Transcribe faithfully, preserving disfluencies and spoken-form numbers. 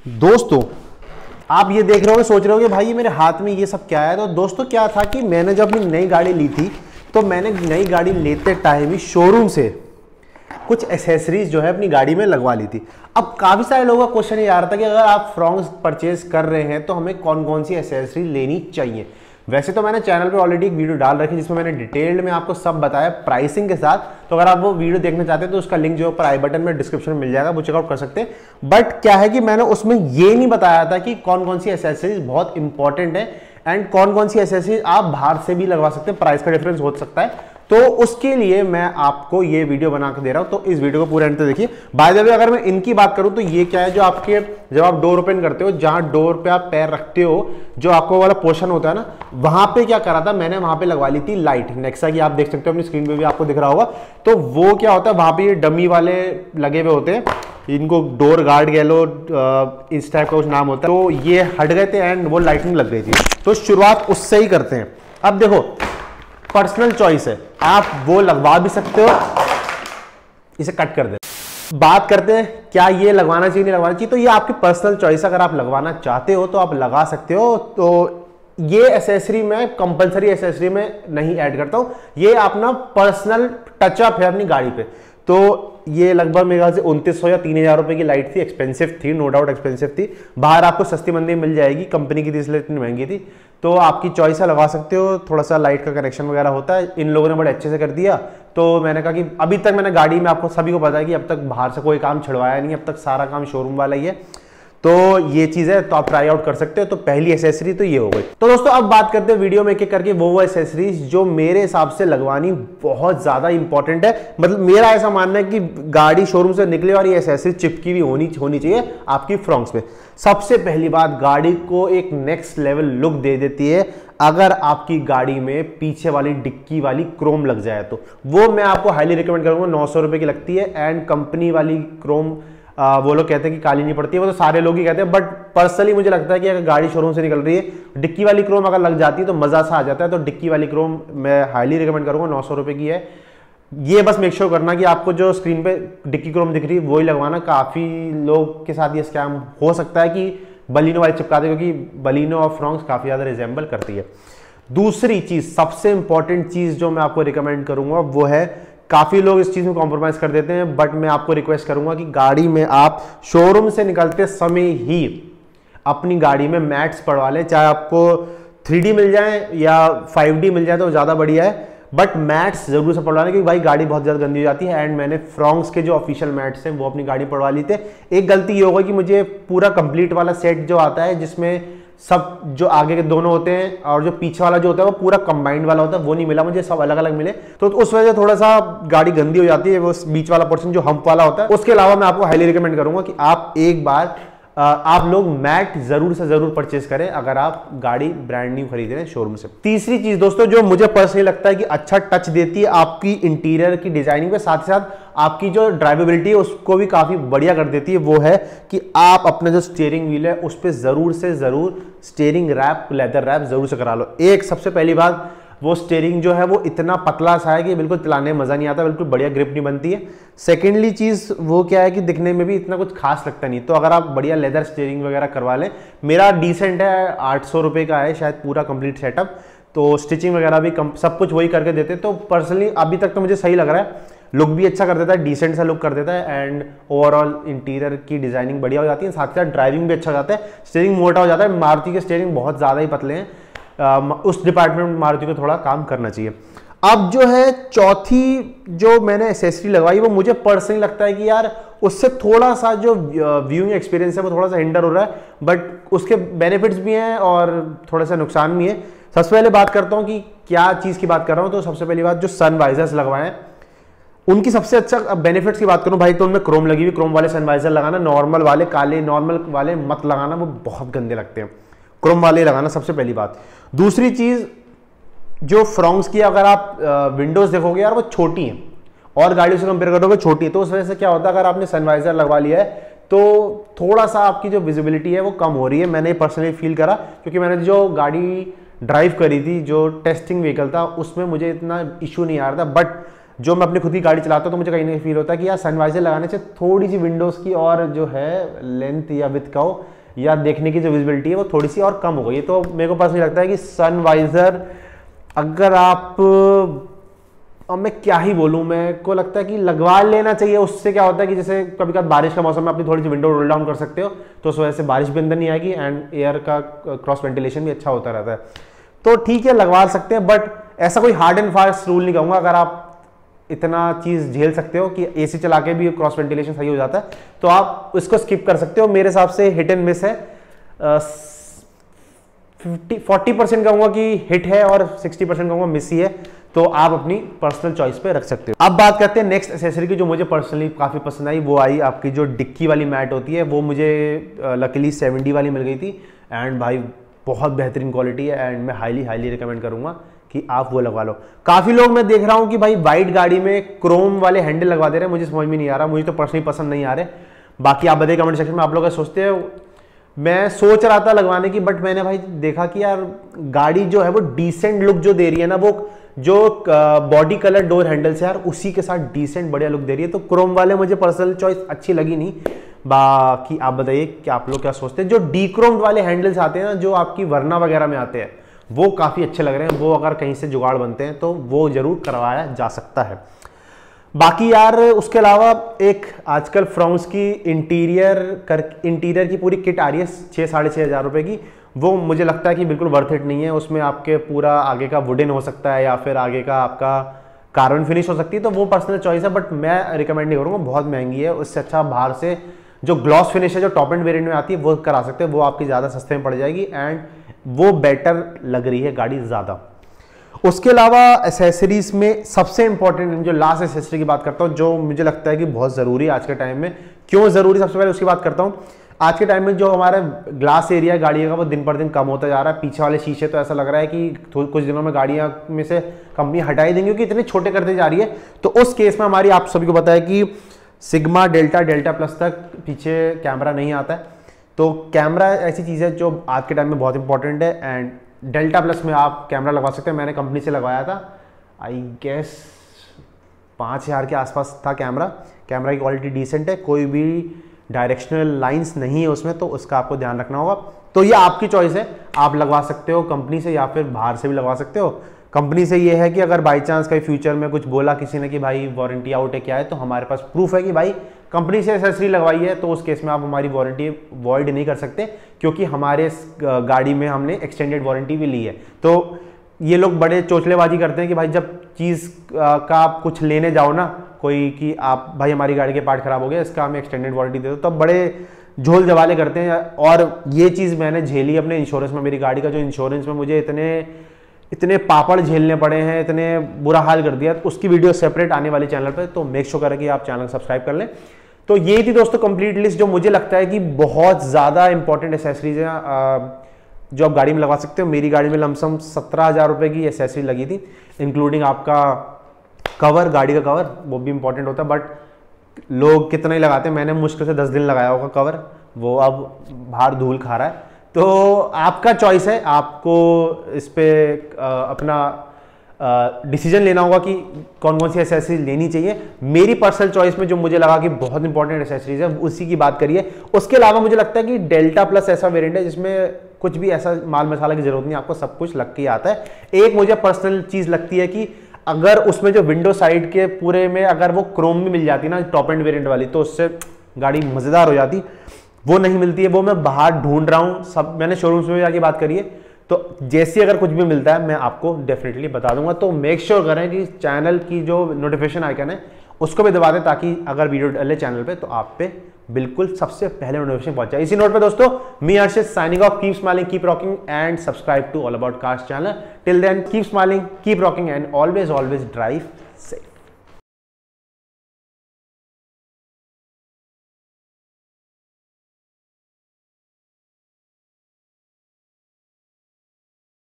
दोस्तों आप ये देख रहे हो, सोच रहे हो कि भाई मेरे हाथ में ये सब क्या है। तो दोस्तों क्या था कि मैंने जब अपनी नई गाड़ी ली थी तो मैंने नई गाड़ी लेते टाइम ही शोरूम से कुछ एसेसरीज जो है अपनी गाड़ी में लगवा ली थी। अब काफ़ी सारे लोगों का क्वेश्चन ये आ रहा था कि अगर आप फ्रॉन्क्स परचेज कर रहे हैं तो हमें कौन कौन सी एसेसरी लेनी चाहिए। वैसे तो मैंने चैनल पे ऑलरेडी एक वीडियो डाल रखी है जिसमें मैंने डिटेल्ड में आपको सब बताया प्राइसिंग के साथ। तो अगर आप वो वीडियो देखना चाहते हैं तो उसका लिंक जो ऊपर आई बटन में डिस्क्रिप्शन में मिल जाएगा, वो चेकआउट कर सकते हैं। बट क्या है कि मैंने उसमें ये नहीं बताया था कि कौन कौन सी एसेसरीज बहुत इंपॉर्टेंट है एंड कौन कौन सी एसेसरीज आप बाहर से भी लगवा सकते हैं, प्राइस का डिफरेंस हो सकता है। तो उसके लिए मैं आपको ये वीडियो बना के दे रहा हूं, तो इस वीडियो को पूरे एंड तक देखिए। बाय द वे अगर मैं इनकी बात करूं तो ये क्या है, जो आपके जब आप डोर ओपन करते हो, जहां डोर पे आप पैर रखते हो, जो आपको वाला पोर्शन होता है ना, वहां पे क्या करा था मैंने, वहां पे लगवा ली थी लाइट नेक्सा की। आप देख सकते हो अपनी स्क्रीन पे भी आपको दिख रहा होगा। तो वो क्या होता है, वहां पे ये डमी वाले लगे हुए होते हैं, इनको डोर गार्ड कह लो, इस टाइप का कुछ नाम होता है। तो ये हट गए थे एंड वो लाइटिंग लग गई थी। तो शुरुआत उससे ही करते हैं। अब देखो पर्सनल चॉइस है, आप वो लगवा भी सकते हो। इसे कट कर दे। बात करते हैं क्या ये लगवाना चाहिए नहीं लगवाना चाहिए। तो ये आपकी पर्सनल चॉइस, अगर आप लगवाना चाहते हो तो आप लगा सकते हो। तो ये एसेसरी मैं कंपलसरी एसेसरी में नहीं ऐड करता हूं, ये अपना पर्सनल टचअप है अपनी गाड़ी पे। तो ये लगभग मेरे ख्याल से उनतीस सौ या तीन हजार रुपए की लाइट थी, एक्सपेंसिव थी, नो डाउट एक्सपेंसिव थी। बाहर आपको सस्ती मंदी मिल जाएगी, कंपनी की थी इसलिए इतनी महंगी थी। तो आपकी चॉइस है, लगा सकते हो। थोड़ा सा लाइट का कनेक्शन वगैरह होता है, इन लोगों ने बड़े अच्छे से कर दिया। तो मैंने कहा कि अभी तक मैंने गाड़ी में, आपको सभी को पता है कि अब तक बाहर से कोई काम छिड़वाया नहीं, अब तक सारा काम शोरूम वाला ही है। तो ये चीज है, तो आप ट्राई आउट कर सकते हो। तो पहली एसेसरी तो ये हो गई। तो दोस्तों अब बात करते हैं वीडियो में एक एक करके वो वो एसेसरीज जो मेरे हिसाब से लगवानी बहुत ज्यादा इंपॉर्टेंट है। मतलब मेरा ऐसा मानना है कि गाड़ी शोरूम से निकले और ये एसेसरी चिपकी भी होनी होनी चाहिए आपकी फ्रॉन्क्स में। सबसे पहली बात, गाड़ी को एक नेक्स्ट लेवल लुक दे देती है अगर आपकी गाड़ी में पीछे वाली डिक्की वाली क्रोम लग जाए तो। वो मैं आपको हाईली रिकमेंड करूंगा। नौ सौ रुपए की लगती है एंड कंपनी वाली क्रोम आ, वो लोग कहते हैं कि काली नहीं पड़ती है, वो तो सारे लोग ही कहते हैं। बट पर्सनली मुझे लगता है कि अगर गाड़ी शोरूम से निकल रही है, डिक्की वाली क्रोम अगर लग जाती है तो मजा सा आ जाता है। तो डिक्की वाली क्रोम मैं हाईली रिकमेंड करूंगा, नौ सौ रुपए की है। ये बस मेक श्योर करना कि आपको जो स्क्रीन पे डिक्की क्रोम दिख रही है वही लगवाना। काफी लोग के साथ ये स्कैम हो सकता है कि बलिनो वाली चिपका दे, क्योंकि बलिनो और फ्रॉन्क्स काफी ज्यादा रिजेंबल करती है। दूसरी चीज, सबसे इंपॉर्टेंट चीज जो मैं आपको रिकमेंड करूंगा वो है, काफी लोग इस चीज में कॉम्प्रोमाइज कर देते हैं, बट मैं आपको रिक्वेस्ट करूंगा कि गाड़ी में आप शोरूम से निकलते समय ही अपनी गाड़ी में मैट्स पड़वा लें। चाहे आपको थ्री डी मिल जाए या फाइव डी मिल जाए तो ज्यादा बढ़िया है, बट मैट्स जरूर से पड़वा लें, क्योंकि भाई गाड़ी बहुत ज्यादा गंदी हो जाती है। एंड मैंने फ्रॉन्क्स के जो ऑफिशियल मैट्स हैं वो अपनी गाड़ी पड़वा ली थे। एक गलती ये होगा कि मुझे पूरा कंप्लीट वाला सेट जो आता है, जिसमें सब जो आगे के दोनों होते हैं और जो पीछे वाला जो होता है वो पूरा कंबाइंड वाला होता है, वो नहीं मिला मुझे, सब अलग अलग मिले। तो उस वजह से थोड़ा सा गाड़ी गंदी हो जाती है, वो बीच वाला पोर्शन जो हम्प वाला होता है। उसके अलावा मैं आपको हाईली रिकमेंड करूंगा कि आप एक बार आप लोग मैट जरूर से जरूर परचेज करें अगर आप गाड़ी ब्रांड न्यू खरीद रहे हैं शोरूम से। तीसरी चीज दोस्तों जो मुझे पर्सनली लगता है कि अच्छा टच देती है आपकी इंटीरियर की डिजाइनिंग पे, साथ ही साथ आपकी जो ड्राइवेबिलिटी है उसको भी काफी बढ़िया कर देती है, वो है कि आप अपना जो स्टीयरिंग व्हील है उस पर जरूर से जरूर स्टीयरिंग रैप, लेदर रैप जरूर से करा लो। एक सबसे पहली बात, वो स्टीयरिंग जो है वो इतना पतला सा है कि बिल्कुल चलाने में मजा नहीं आता, बिल्कुल बढ़िया ग्रिप नहीं बनती है। सेकेंडली चीज वो क्या है कि दिखने में भी इतना कुछ खास लगता नहीं। तो अगर आप बढ़िया लेदर स्टीयरिंग वगैरह करवा लें, मेरा डिसेंट है, आठ सौ रुपये का है शायद पूरा कंप्लीट सेटअप। तो स्टिचिंग वगैरह भी कम, सब कुछ वही करके देते। तो पर्सनली अभी तक तो मुझे सही लग रहा है, लुक भी अच्छा कर देता है, डिसेंट सा लुक कर देता है एंड ओवरऑल इंटीरियर की डिजाइनिंग बढ़िया हो जाती है। साथ ही साथ ड्राइविंग भी अच्छा हो जाता है, स्टीयरिंग मोटा हो जाता है। मारुति के स्टीयरिंग बहुत ज़्यादा ही पतले हैं, आ, उस डिपार्टमेंट में मारुति को थोड़ा काम करना चाहिए। अब जो है चौथी जो मैंने एसेसरी लगवाई, वो मुझे पर्सनली लगता है कि यार उससे थोड़ा सा जो व्यूइंग एक्सपीरियंस है वो थोड़ा सा हिंडर हो रहा है, बट उसके बेनिफिट्स भी हैं और थोड़ा सा नुकसान भी है। सबसे पहले बात करता हूँ कि क्या चीज़ की बात कर रहा हूँ। तो सबसे पहली बात, जो सनवाइजर्स लगवाए हैं उनकी सबसे अच्छा बेनिफिट्स की बात करूं भाई, तो उनमें क्रोम लगी हुई, क्रोम वाले सनवाइजर लगाना। नॉर्मल वाले काले नॉर्मल वाले मत लगाना, वो बहुत गंदे लगते हैं, क्रोम वाले लगाना सबसे पहली बात। दूसरी चीज, जो फ्रॉन्क्स की अगर आप विंडोज देखोगे यार वो छोटी हैं और गाड़ियों से कंपेयर करोगे छोटी है, तो उस वजह से क्या होता है अगर आपने सनवाइजर लगवा लिया है तो थोड़ा सा आपकी जो विजिबिलिटी है वो कम हो रही है। मैंने पर्सनली फील करा, क्योंकि मैंने जो गाड़ी ड्राइव करी थी, जो टेस्टिंग व्हीकल था, उसमें मुझे इतना इशू नहीं आ रहा था। बट जो मैं अपनी खुद की गाड़ी चलाता हूँ तो मुझे कहीं ना कहीं फील होता है कि यार सनवाइजर लगाने से थोड़ी सी विंडोज़ की और जो है लेंथ या विड्थ का हो या देखने की जो विजिबिलिटी है वो थोड़ी सी और कम हो गई है। तो मेरे को पर्सनली लगता है कि सनवाइजर अगर आप, अब मैं क्या ही बोलूँ, मेरे को लगता है कि लगवा लेना चाहिए। उससे क्या होता है कि जैसे कभी कभी बारिश का मौसम में अपनी थोड़ी सी विंडो रोल डाउन कर सकते हो तो उस वजह से बारिश भी अंदर नहीं आएगी एंड एयर का क्रॉस वेंटिलेशन भी अच्छा होता रहता है। तो ठीक है, लगवा सकते हैं, बट ऐसा कोई हार्ड एंड फास्ट रूल नहीं कहूँगा। अगर आप इतना चीज़ झेल सकते हो कि एसी चला के भी क्रॉस वेंटिलेशन सही हो जाता है तो आप इसको स्किप कर सकते हो। मेरे हिसाब से हिट एंड मिस है, फिफ्टी फोर्टी परसेंट कहूँगा कि हिट है और सिक्सटी परसेंट कहूँगा मिस ही है। तो आप अपनी पर्सनल चॉइस पे रख सकते हो। अब बात करते हैं नेक्स्ट एक्सेसरी की जो मुझे पर्सनली काफ़ी पसंद आई। वो आई आपकी जो डिक्की वाली मैट होती है, वो मुझे लकीली सेवेंटी वाली मिल गई थी एंड भाई बहुत बेहतरीन क्वालिटी है एंड मैं हाईली हाईली रिकमेंड करूँगा कि आप वो लगवा लो। काफ़ी लोग मैं देख रहा हूँ कि भाई वाइट गाड़ी में क्रोम वाले हैंडल लगवा दे रहे हैं, मुझे समझ में नहीं आ रहा, मुझे तो पर्सनली पसंद नहीं आ रहे। बाकी आप बताइए कमेंट सेक्शन में आप लोग सोचते हैं। मैं सोच रहा था लगवाने की, बट मैंने भाई देखा कि यार गाड़ी जो है वो डिसेंट लुक जो दे रही है ना, वो जो बॉडी कलर डोर हैंडल से यार उसी के साथ डिसेंट बढ़िया लुक दे रही है। तो क्रोम वाले मुझे पर्सनल चॉइस अच्छी लगी नहीं। बाकी आप बताइए कि आप लोग क्या सोचते हैं। जो डीक्रोम्ड वाले हैंडल्स आते हैं ना, जो आपकी वरना वगैरह में आते हैं, वो काफ़ी अच्छे लग रहे हैं। वो अगर कहीं से जुगाड़ बनते हैं तो वो जरूर करवाया जा सकता है। बाकी यार उसके अलावा एक आजकल फ्रॉन्स की इंटीरियर कर इंटीरियर की पूरी किट आ रही है छः साढ़े छः हज़ार रुपये की। वो मुझे लगता है कि बिल्कुल वर्थ इट नहीं है। उसमें आपके पूरा आगे का वुडन हो सकता है या फिर आगे का आपका कार्बन फिनिश हो सकती है, तो वो पर्सनल चॉइस है, बट मैं रिकमेंड नहीं करूँगा, बहुत महंगी है। उससे अच्छा बाहर से जो ग्लॉस फिनिश है जो टॉप एंड वेरिएंट में आती है वो करा सकते हैं। वो आपकी ज़्यादा सस्ते में पड़ जाएगी एंड वो बेटर लग रही है गाड़ी ज़्यादा। उसके अलावा एसेसरीज में सबसे इंपॉर्टेंट जो लास्ट एसेसरी की बात करता हूँ, जो मुझे लगता है कि बहुत ज़रूरी है आज के टाइम में। क्यों ज़रूरी, सबसे पहले उसकी बात करता हूँ। आज के टाइम में जो हमारा ग्लास एरिया गाड़ी का वो दिन पर दिन कम होता जा रहा है। पीछे वाले शीशे तो ऐसा लग रहा है कि कुछ दिनों में गाड़ियाँ में से कंपनी हटाई देंगी क्योंकि इतने छोटे करते जा रही है। तो उस केस में हमारी आप सभी को पता है कि सिग्मा डेल्टा डेल्टा प्लस तक पीछे कैमरा नहीं आता है। तो कैमरा ऐसी चीज़ है जो आज के टाइम में बहुत इंपॉर्टेंट है एंड डेल्टा प्लस में आप कैमरा लगवा सकते हैं। मैंने कंपनी से लगवाया था, आई गेस पाँच हज़ार के आसपास था कैमरा। कैमरा की क्वालिटी डिसेंट है, कोई भी डायरेक्शनल लाइंस नहीं है उसमें, तो उसका आपको ध्यान रखना होगा। तो ये आपकी चॉइस है, आप लगवा सकते हो कंपनी से या फिर बाहर से भी लगवा सकते हो। कंपनी से ये है कि अगर बाई चांस कहीं फ्यूचर में कुछ बोला किसी ने कि भाई वारंटी आउट है क्या है, तो हमारे पास प्रूफ है कि भाई कंपनी से एसेसरी लगवाई है, तो उस केस में आप हमारी वारंटी वॉइड नहीं कर सकते क्योंकि हमारे गाड़ी में हमने एक्सटेंडेड वारंटी भी ली है। तो ये लोग बड़े चोचलेबाजी करते हैं कि भाई जब चीज़ का आप कुछ लेने जाओ ना कोई कि आप भाई हमारी गाड़ी के पार्ट खराब हो गया, इसका हमें एक्सटेंडेड वारंटी दे दो, तब बड़े झोल जवाले करते हैं। और ये चीज़ मैंने झेली अपने इंश्योरेंस में। मेरी गाड़ी का जो इंश्योरेंस में मुझे इतने इतने पापड़ झेलने पड़े हैं, इतने बुरा हाल कर दिया, तो उसकी वीडियो सेपरेट आने वाली चैनल पे, तो मेक श्योर करें कि आप चैनल सब्सक्राइब कर लें। तो ये थी दोस्तों कंप्लीट लिस्ट जो मुझे लगता है कि बहुत ज़्यादा इंपॉर्टेंट एसेसरीज हैं जो आप गाड़ी में लगा सकते हो। मेरी गाड़ी में लमसम सत्रह हज़ार रुपये की एसेसरी लगी थी, इंक्लूडिंग आपका कवर, गाड़ी का कवर, वो भी इंपॉर्टेंट होता है, बट लोग कितना ही लगाते हैं। मैंने मुश्किल से दस दिन लगाया होगा कवर, वो अब बाहर धूल खा रहा है। तो आपका चॉइस है, आपको इस पर अपना डिसीजन लेना होगा कि कौन कौन सी एसेसरीज लेनी चाहिए। मेरी पर्सनल चॉइस में जो मुझे लगा कि बहुत इंपॉर्टेंट एसेसरीज है उसी की बात करिए। उसके अलावा मुझे लगता है कि डेल्टा प्लस ऐसा वेरिएंट है जिसमें कुछ भी ऐसा माल मसाला की जरूरत नहीं, आपको सब कुछ लग के आता है। एक मुझे पर्सनल चीज़ लगती है कि अगर उसमें जो विंडो साइड के पूरे में अगर वो क्रोम में मिल जाती ना टॉप एंड वेरिएंट वाली, तो उससे गाड़ी मज़ेदार हो जाती। वो नहीं मिलती है, वो मैं बाहर ढूंढ रहा हूँ। सब मैंने शोरूम्स में जाके बात करी है, तो जैसे अगर कुछ भी मिलता है मैं आपको डेफिनेटली बता दूंगा। तो मेक श्योर करें कि चैनल की जो नोटिफिकेशन आइकन है उसको भी दबा दें, ताकि अगर वीडियो डले चैनल पे तो आप पे बिल्कुल सबसे पहले नोटिफिकेशन पहुंच जाए। इसी नोट पे दोस्तों, me Arshit signing off, keep smiling, keep rocking and subscribe to all about cars channel. Till then keep smiling, keep rocking and always always drive safe.